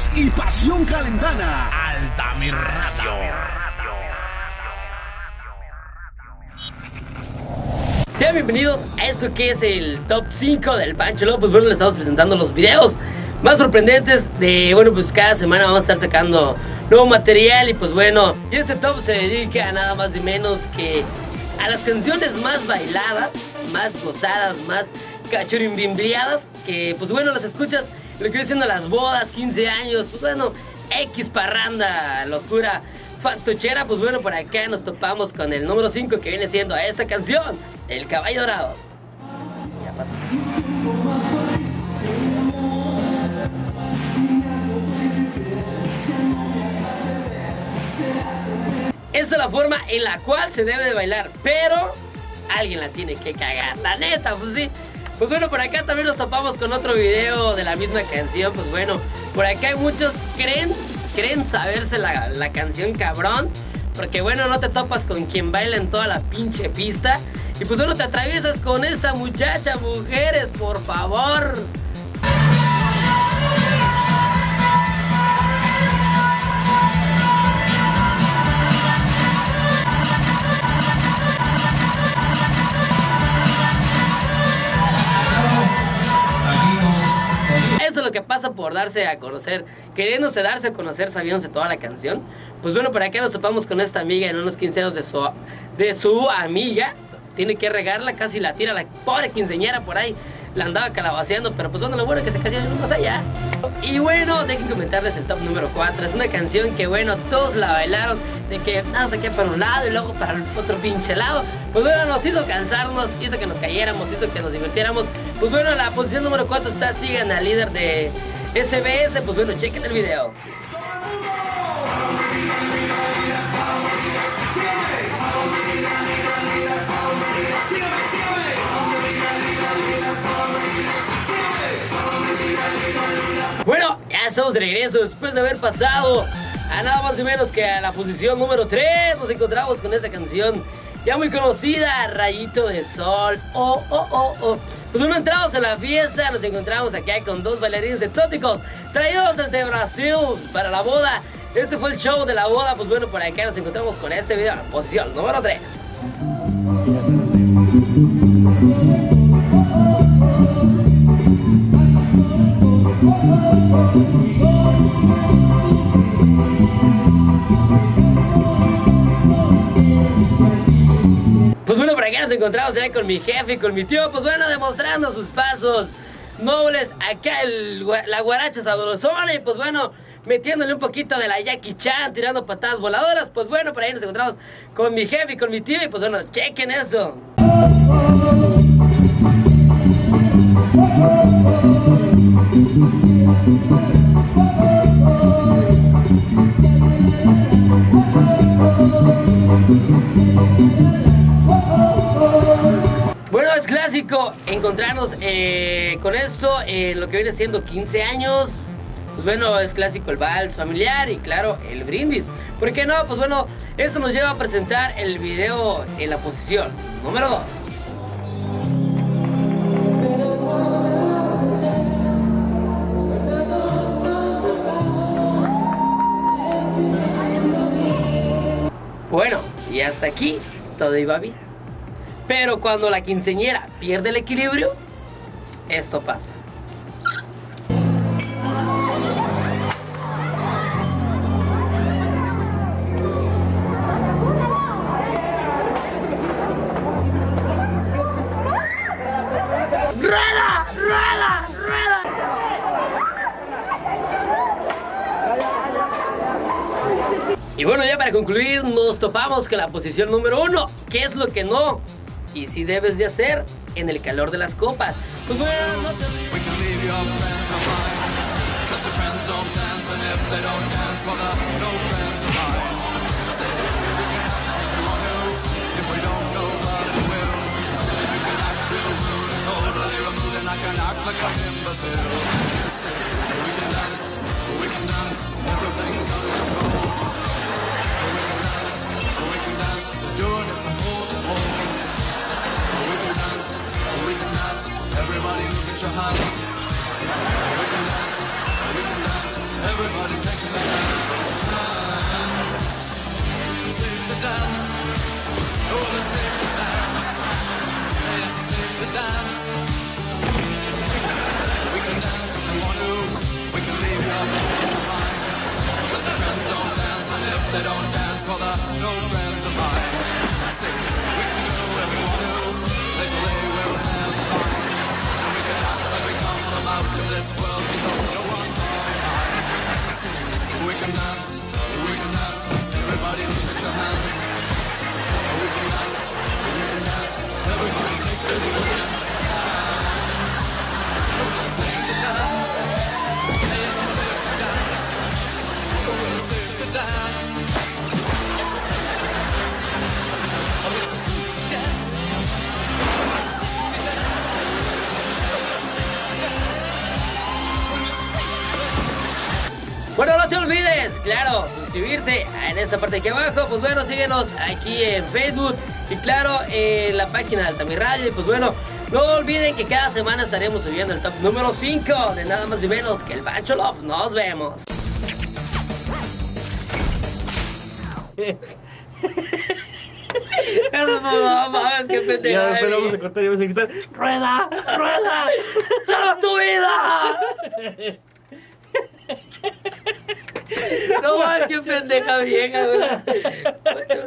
Voz y pasión calentana. Altamira Radio. Sean bienvenidos a esto que es el Top 5 del Pancho Loco. Pues bueno, les estamos presentando los videos más sorprendentes de, bueno, pues cada semana vamos a estar sacando nuevo material. Y pues bueno, y este top se dedica a nada más y menos que a las canciones más bailadas, más gozadas, más cachurimbimbleadas, que pues bueno, las escuchas lo que viene siendo las bodas, 15 años, pues bueno, X parranda, locura fantochera. Pues bueno, por acá nos topamos con el número 5, que viene siendo esa canción, El Caballo Dorado. Ya pasó. Esa es la forma en la cual se debe de bailar, pero alguien la tiene que cagar, la neta, pues sí. Pues bueno, por acá también nos topamos con otro video de la misma canción. Pues bueno, por acá hay muchos creen saberse la canción cabrón, porque bueno, no te topas con quien baila en toda la pinche pista. Y pues bueno, te atraviesas con esta muchacha. Mujeres, por favor. Eso es lo que pasa por darse a conocer, queriéndose darse a conocer, sabiéndose toda la canción. Pues bueno, por acá nos topamos con esta amiga en unos 15 años de su amiga. Tiene que regarla, casi la tira la pobre quinceañera por ahí. La andaba calabaceando, pero pues bueno, lo bueno que se casó más allá. Y bueno, dejen comentarles el top número 4. Es una canción que bueno, todos la bailaron, de que nada, saqué para un lado y luego para el otro pinche lado. Pues bueno, nos hizo cansarnos, hizo que nos cayéramos, hizo que nos divirtiéramos. Pues bueno, la posición número 4 está, sigan al líder de SBS. Pues bueno, chequen el video. Bueno, ya estamos de regreso después de haber pasado a nada más y menos que a la posición número 3. Nos encontramos con esa canción ya muy conocida, Rayito de Sol. Oh, oh, oh, oh. Pues bueno, entramos en la fiesta, nos encontramos acá con dos bailarines exóticos traídos desde Brasil para la boda. Este fue el show de la boda. Pues bueno, por acá nos encontramos con este video, la posición número 3. Pues bueno, por acá nos encontramos ya con mi jefe y con mi tío. Pues bueno, demostrando sus pasos nobles. Acá la guaracha sabrosona. Y pues bueno, metiéndole un poquito de la Jackie Chan, tirando patadas voladoras. Pues bueno, por ahí nos encontramos con mi jefe y con mi tío. Y pues bueno, chequen eso. Bueno, es clásico encontrarnos con eso, lo que viene siendo 15 años. Pues bueno, es clásico el vals familiar y claro, el brindis. ¿Por qué no? Pues bueno, eso nos lleva a presentar el video en la posición número 2. Bueno, y hasta aquí todo iba bien. Pero cuando la quinceañera pierde el equilibrio, esto pasa. ¡Rueda! ¡Rueda! ¡Rueda! Y bueno, ya para concluir, nos topamos con la posición número 1. ¿Qué es lo que no y sí debes de hacer en el calor de las copas? Pues bueno, no te... Everybody look at your hands. We can dance, everybody. no friends of mine. I say we can do whatever we want to, place where they will never find. And we can act like we come from out of this world, because no one far behind. I say we can dance, everybody look at your hands. We can dance, everybody take this with your hands. We'll sing the dance, yes, we'll sing the dance. We'll sing the dance. Bueno, no te olvides, claro, suscribirte en esta parte de aquí abajo. Pues bueno, síguenos aquí en Facebook y claro, en la página de Altamirradio. Y pues bueno, no olviden que cada semana estaremos subiendo el top número 5 de nada más y menos que el Pancho Love. Nos vemos. No mames, qué pendejo. Ya después vamos a cortar y vamos a gritar: ¡rueda! ¡Rueda! ¡Salva tu vida! No mames, qué pendeja vieja, güey.